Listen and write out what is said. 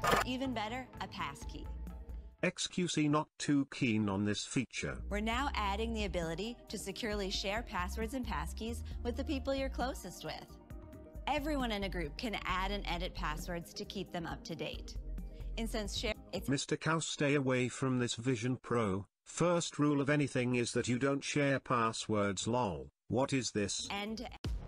or even better, a passkey. xQc not too keen on this feature. We're now adding the ability to securely share passwords and passkeys with the people you're closest with. Everyone in a group can add and edit passwords to keep them up to date. And since Mr. Cow, stay away from this Vision Pro. First rule of anything is that you don't share passwords. Lol. What is this? end-to-end.